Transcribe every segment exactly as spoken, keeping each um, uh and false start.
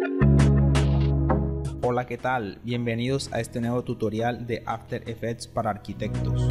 Hola, ¿qué tal? Bienvenidos a este nuevo tutorial de After Effects para arquitectos.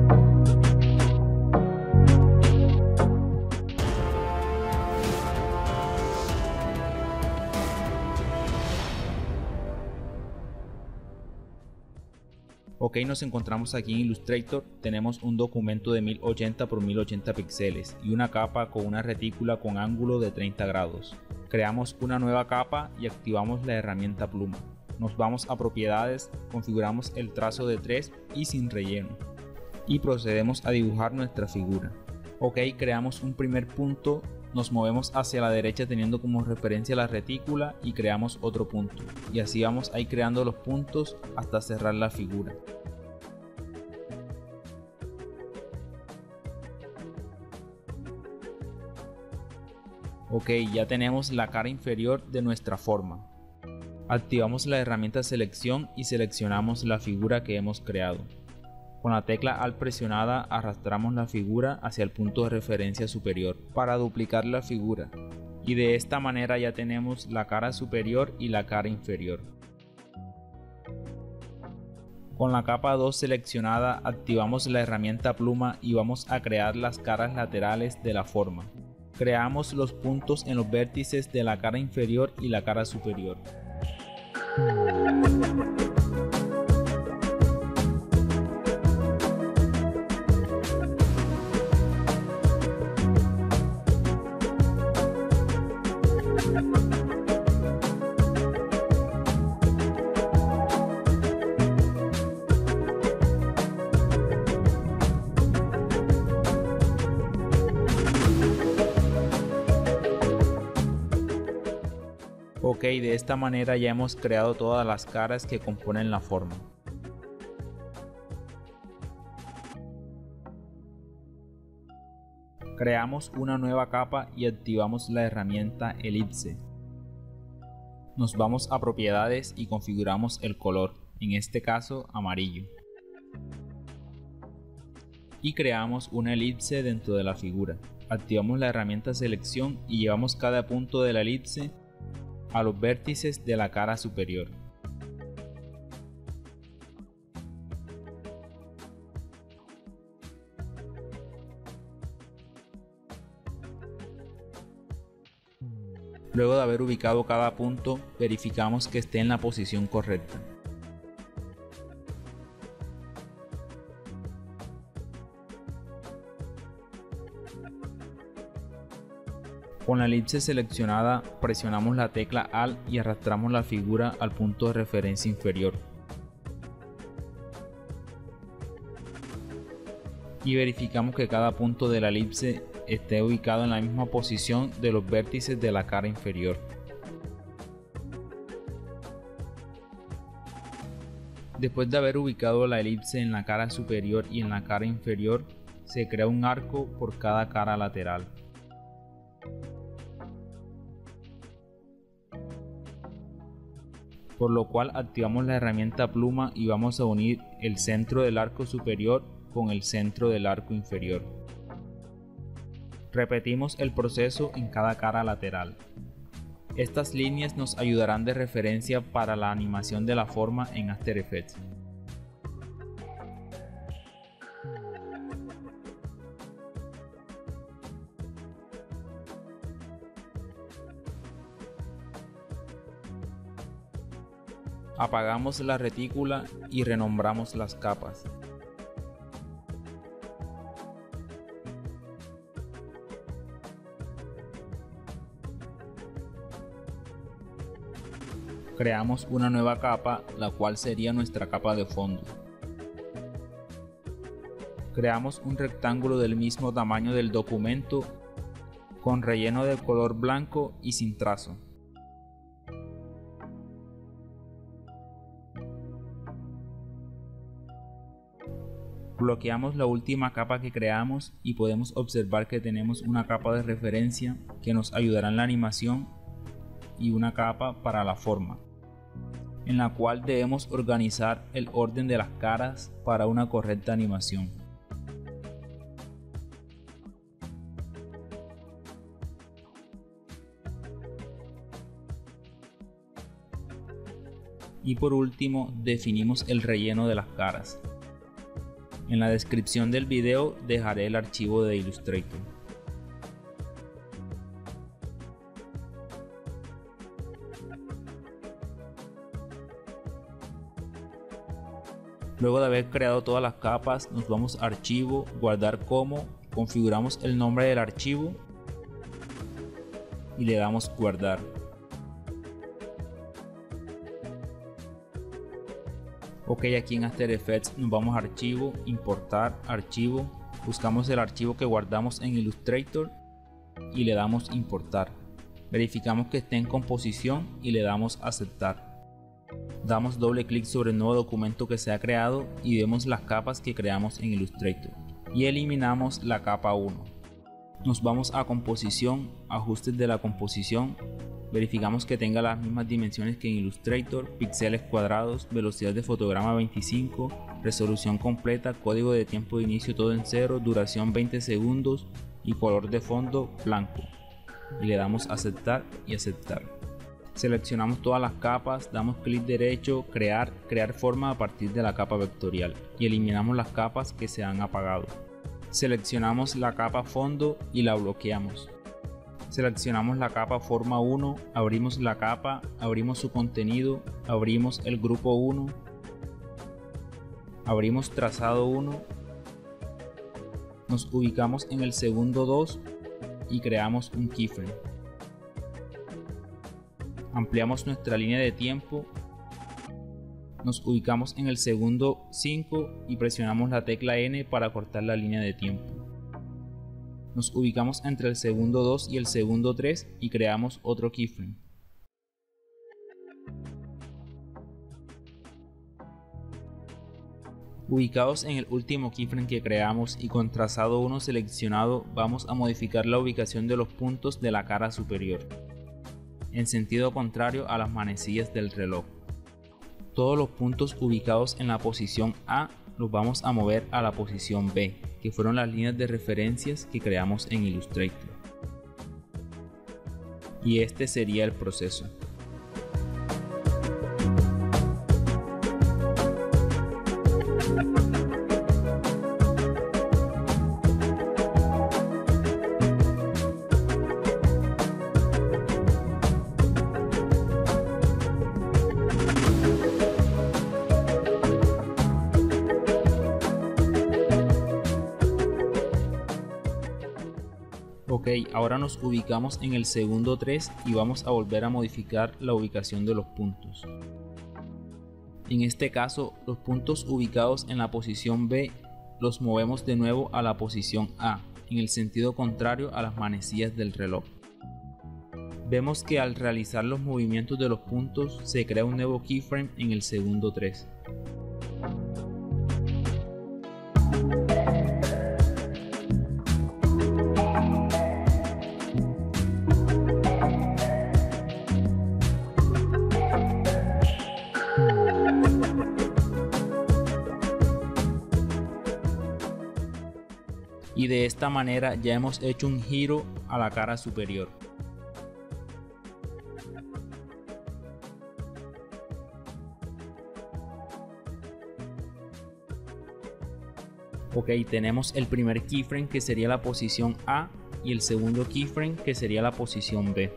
Ok, nos encontramos aquí en Illustrator. Tenemos un documento de mil ochenta por mil ochenta píxeles y una capa con una retícula con ángulo de treinta grados. Creamos una nueva capa y activamos la herramienta pluma. Nos vamos a propiedades, configuramos el trazo de tres y sin relleno y procedemos a dibujar nuestra figura. Ok, creamos un primer punto, nos movemos hacia la derecha teniendo como referencia la retícula y creamos otro punto, y así vamos a ir creando los puntos hasta cerrar la figura. Ok, ya tenemos la cara inferior de nuestra forma. Activamos la herramienta selección y seleccionamos la figura que hemos creado. Con la tecla Alt presionada arrastramos la figura hacia el punto de referencia superior para duplicar la figura, y de esta manera ya tenemos la cara superior y la cara inferior. Con la capa dos seleccionada activamos la herramienta pluma y vamos a crear las caras laterales de la forma. Creamos los puntos en los vértices de la cara inferior y la cara superior. Ok, de esta manera ya hemos creado todas las caras que componen la forma. Creamos una nueva capa y activamos la herramienta elipse. Nos vamos a propiedades y configuramos el color, en este caso amarillo. Y creamos una elipse dentro de la figura. Activamos la herramienta selección y llevamos cada punto de la elipse a los vértices de la cara superior. Luego de haber ubicado cada punto, verificamos que esté en la posición correcta. Con la elipse seleccionada, presionamos la tecla Alt y arrastramos la figura al punto de referencia inferior. Y verificamos que cada punto de la elipse esté ubicado en la misma posición de los vértices de la cara inferior. Después de haber ubicado la elipse en la cara superior y en la cara inferior, se crea un arco por cada cara lateral. Por lo cual activamos la herramienta pluma y vamos a unir el centro del arco superior con el centro del arco inferior. Repetimos el proceso en cada cara lateral. Estas líneas nos ayudarán de referencia para la animación de la forma en After Effects. Apagamos la retícula y renombramos las capas. Creamos una nueva capa, la cual sería nuestra capa de fondo. Creamos un rectángulo del mismo tamaño del documento, con relleno de color blanco y sin trazo. Bloqueamos la última capa que creamos y podemos observar que tenemos una capa de referencia que nos ayudará en la animación y una capa para la forma, en la cual debemos organizar el orden de las caras para una correcta animación. Y por último, definimos el relleno de las caras. En la descripción del video dejaré el archivo de Illustrator. Luego de haber creado todas las capas, nos vamos a Archivo, Guardar como, configuramos el nombre del archivo y le damos Guardar. Ok, aquí en After Effects nos vamos a Archivo, Importar, Archivo, buscamos el archivo que guardamos en Illustrator y le damos Importar. Verificamos que esté en composición y le damos Aceptar. Damos doble clic sobre el nuevo documento que se ha creado y vemos las capas que creamos en Illustrator y eliminamos la capa uno. Nos vamos a Composición, Ajustes de la composición. Verificamos que tenga las mismas dimensiones que en Illustrator, píxeles cuadrados, velocidad de fotograma veinticinco, resolución completa, código de tiempo de inicio todo en cero, duración veinte segundos y color de fondo blanco. Y le damos aceptar y aceptar. Seleccionamos todas las capas, damos clic derecho, crear, crear forma a partir de la capa vectorial y eliminamos las capas que se han apagado. Seleccionamos la capa fondo y la bloqueamos. Seleccionamos la capa forma uno, abrimos la capa, abrimos su contenido, abrimos el grupo uno, abrimos trazado uno, nos ubicamos en el segundo dos y creamos un keyframe. Ampliamos nuestra línea de tiempo, nos ubicamos en el segundo cinco y presionamos la tecla N para cortar la línea de tiempo. Nos ubicamos entre el segundo dos y el segundo tres y creamos otro keyframe. Ubicados en el último keyframe que creamos y con trazado uno seleccionado, vamos a modificar la ubicación de los puntos de la cara superior, en sentido contrario a las manecillas del reloj. Todos los puntos ubicados en la posición A los vamos a mover a la posición B, que fueron las líneas de referencias que creamos en Illustrator. Y este sería el proceso. Ok, ahora nos ubicamos en el segundo tres y vamos a volver a modificar la ubicación de los puntos. En este caso, los puntos ubicados en la posición B los movemos de nuevo a la posición A, en el sentido contrario a las manecillas del reloj. Vemos que al realizar los movimientos de los puntos se crea un nuevo keyframe en el segundo tres. Y de esta manera ya hemos hecho un giro a la cara superior. Ok, tenemos el primer keyframe que sería la posición A y el segundo keyframe que sería la posición B.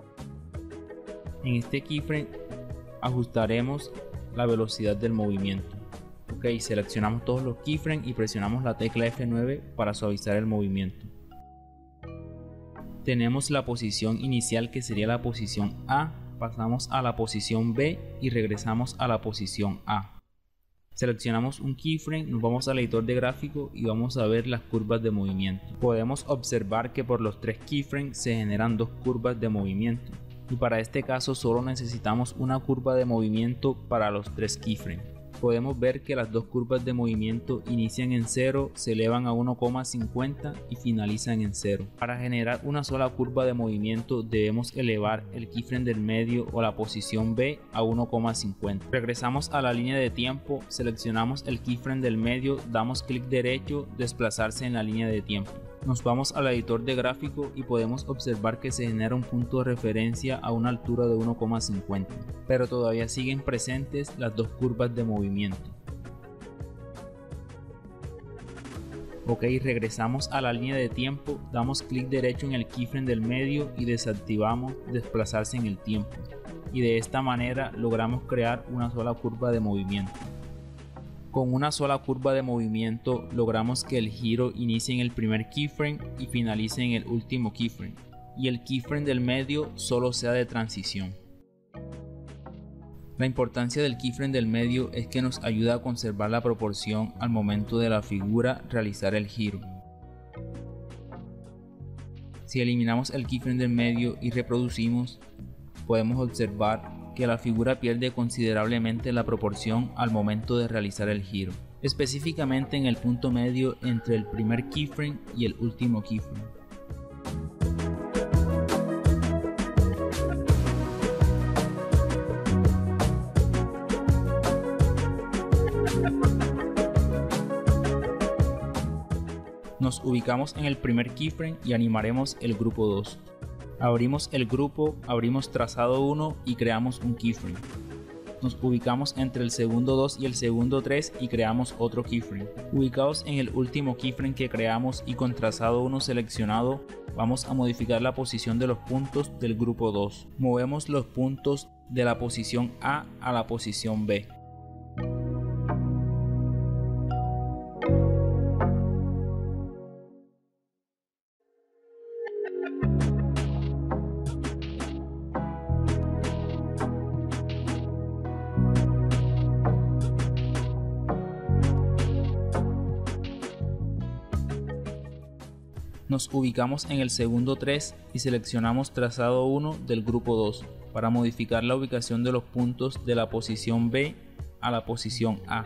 En este keyframe ajustaremos la velocidad del movimiento. Ok, seleccionamos todos los keyframes y presionamos la tecla F nueve para suavizar el movimiento. Tenemos la posición inicial que sería la posición A, pasamos a la posición B y regresamos a la posición A. Seleccionamos un keyframe, nos vamos al editor de gráfico y vamos a ver las curvas de movimiento. Podemos observar que por los tres keyframes se generan dos curvas de movimiento. Y para este caso solo necesitamos una curva de movimiento para los tres keyframes. Podemos ver que las dos curvas de movimiento inician en cero, se elevan a uno coma cincuenta y finalizan en cero. Para generar una sola curva de movimiento debemos elevar el keyframe del medio o la posición B a uno coma cincuenta. Regresamos a la línea de tiempo, seleccionamos el keyframe del medio, damos clic derecho, desplazarse en la línea de tiempo. Nos vamos al editor de gráfico y podemos observar que se genera un punto de referencia a una altura de uno coma cincuenta, pero todavía siguen presentes las dos curvas de movimiento. Ok, regresamos a la línea de tiempo, damos clic derecho en el keyframe del medio y desactivamos desplazarse en el tiempo, y de esta manera logramos crear una sola curva de movimiento. Con una sola curva de movimiento logramos que el giro inicie en el primer keyframe y finalice en el último keyframe, y el keyframe del medio solo sea de transición. La importancia del keyframe del medio es que nos ayuda a conservar la proporción al momento de la figura realizar el giro. Si eliminamos el keyframe del medio y reproducimos, podemos observar que la figura pierde considerablemente la proporción al momento de realizar el giro, específicamente en el punto medio entre el primer keyframe y el último keyframe. Nos ubicamos en el primer keyframe y animaremos el grupo dos. Abrimos el grupo, abrimos trazado uno y creamos un keyframe. Nos ubicamos entre el segundo dos y el segundo tres y creamos otro keyframe. Ubicados en el último keyframe que creamos y con trazado uno seleccionado, vamos a modificar la posición de los puntos del grupo dos. Movemos los puntos de la posición A a la posición B. Nos ubicamos en el segundo tres y seleccionamos trazado uno del grupo dos para modificar la ubicación de los puntos de la posición B a la posición A.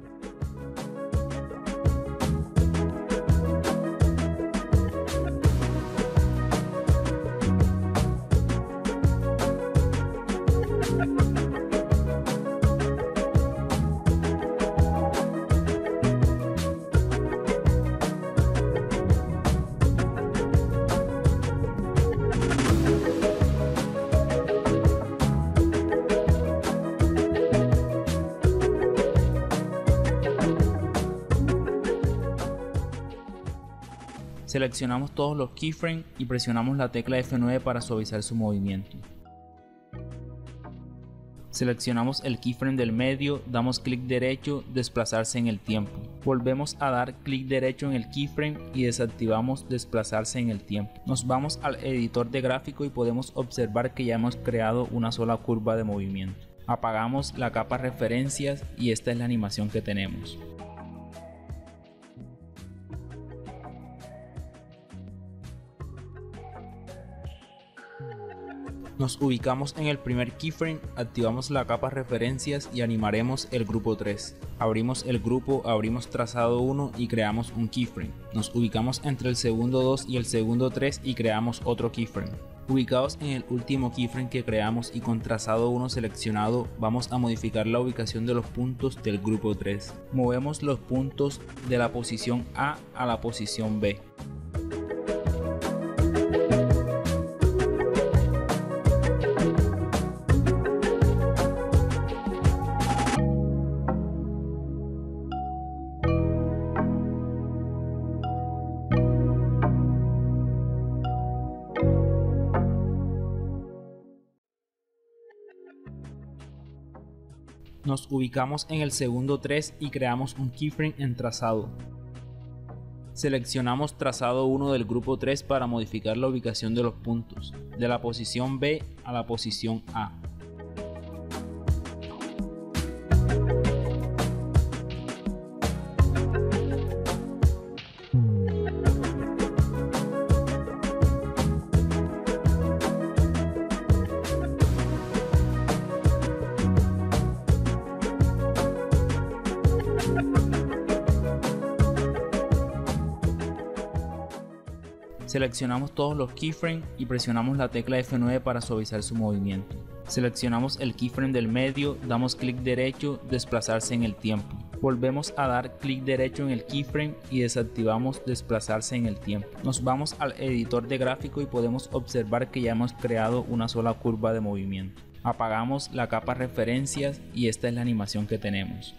Seleccionamos todos los keyframes y presionamos la tecla F nueve para suavizar su movimiento. Seleccionamos el keyframe del medio, damos clic derecho, desplazarse en el tiempo. Volvemos a dar clic derecho en el keyframe y desactivamos desplazarse en el tiempo. Nos vamos al editor de gráfico y podemos observar que ya hemos creado una sola curva de movimiento. Apagamos la capa referencias y esta es la animación que tenemos. Nos ubicamos en el primer keyframe, activamos la capa referencias y animaremos el grupo tres. Abrimos el grupo, abrimos trazado uno y creamos un keyframe. Nos ubicamos entre el segundo dos y el segundo tres y creamos otro keyframe. Ubicados en el último keyframe que creamos y con trazado uno seleccionado, vamos a modificar la ubicación de los puntos del grupo tres. Movemos los puntos de la posición A a la posición B. Nos ubicamos en el segundo tres y creamos un keyframe en trazado. Seleccionamos trazado uno del grupo tres para modificar la ubicación de los puntos, de la posición B a la posición A. Seleccionamos todos los keyframes y presionamos la tecla F nueve para suavizar su movimiento. Seleccionamos el keyframe del medio, damos clic derecho, desplazarse en el tiempo. Volvemos a dar clic derecho en el keyframe y desactivamos desplazarse en el tiempo. Nos vamos al editor de gráfico y podemos observar que ya hemos creado una sola curva de movimiento. Apagamos la capa referencias y esta es la animación que tenemos.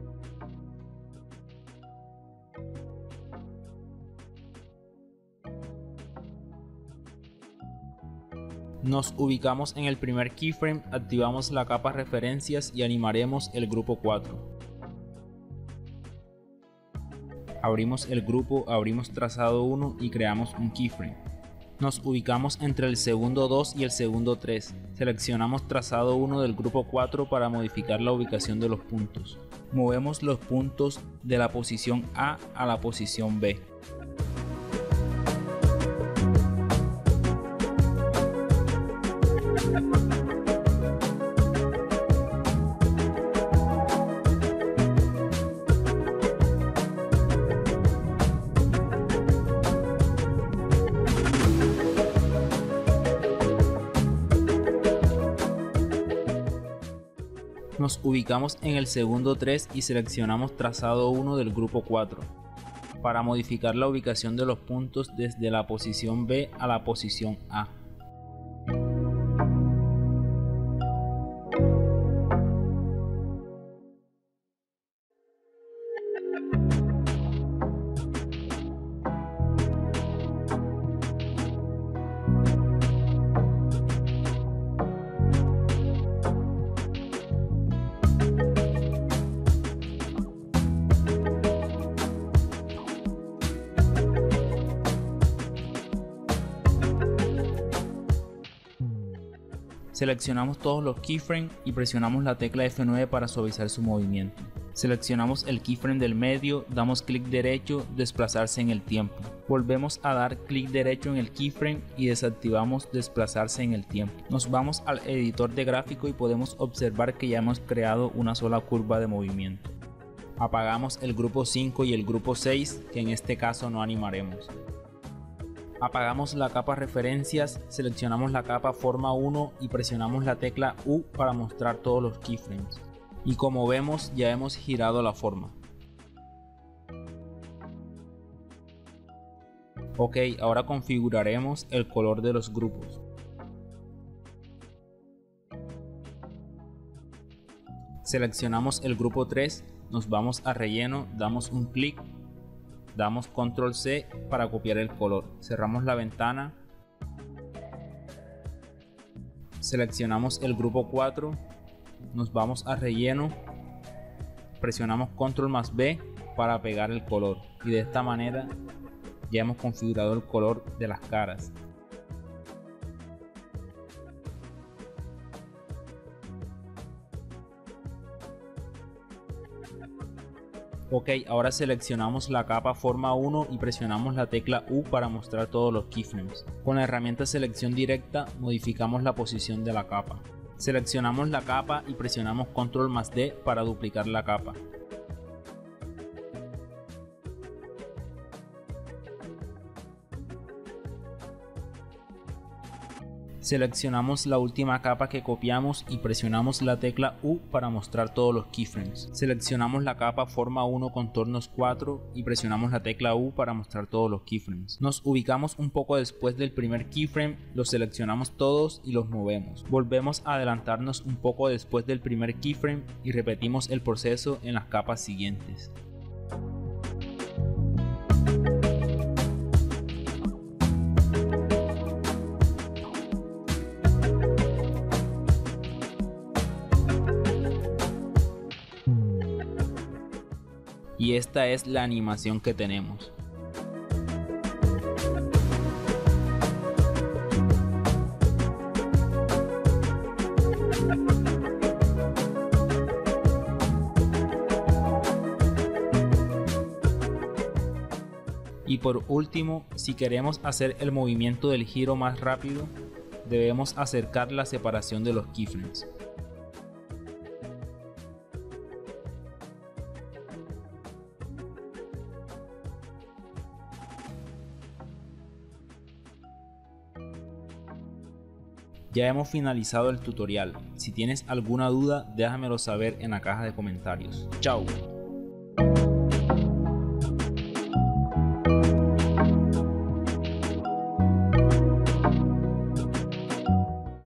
Nos ubicamos en el primer keyframe, activamos la capa referencias y animaremos el grupo cuatro. Abrimos el grupo, abrimos trazado uno y creamos un keyframe. Nos ubicamos entre el segundo dos y el segundo tres. Seleccionamos trazado uno del grupo cuatro para modificar la ubicación de los puntos. Movemos los puntos de la posición A a la posición B. Nos ubicamos en el segundo tres y seleccionamos trazado uno del grupo cuatro para modificar la ubicación de los puntos desde la posición B a la posición A. Seleccionamos todos los keyframes y presionamos la tecla F nueve para suavizar su movimiento. Seleccionamos el keyframe del medio, damos clic derecho, desplazarse en el tiempo. Volvemos a dar clic derecho en el keyframe y desactivamos desplazarse en el tiempo. Nos vamos al editor de gráfico y podemos observar que ya hemos creado una sola curva de movimiento. Apagamos el grupo cinco y el grupo seis, que en este caso no animaremos. Apagamos la capa referencias, seleccionamos la capa forma uno y presionamos la tecla U para mostrar todos los keyframes. Y como vemos, ya hemos girado la forma. Ok, ahora configuraremos el color de los grupos. Seleccionamos el grupo tres, nos vamos a relleno, damos un clic. Damos control C para copiar el color. Cerramos la ventana. Seleccionamos el grupo cuatro. Nos vamos a relleno. Presionamos control más B para pegar el color. Y de esta manera ya hemos configurado el color de las caras. Ok, ahora seleccionamos la capa forma uno y presionamos la tecla U para mostrar todos los keyframes. Con la herramienta selección directa modificamos la posición de la capa. Seleccionamos la capa y presionamos control más D para duplicar la capa. Seleccionamos la última capa que copiamos y presionamos la tecla U para mostrar todos los keyframes. Seleccionamos la capa forma uno contornos cuatro y presionamos la tecla U para mostrar todos los keyframes. Nos ubicamos un poco después del primer keyframe, los seleccionamos todos y los movemos. Volvemos a adelantarnos un poco después del primer keyframe y repetimos el proceso en las capas siguientes. Y esta es la animación que tenemos. Y por último, si queremos hacer el movimiento del giro más rápido, debemos acercar la separación de los keyframes. Ya hemos finalizado el tutorial. Si tienes alguna duda, déjamelo saber en la caja de comentarios. Chao.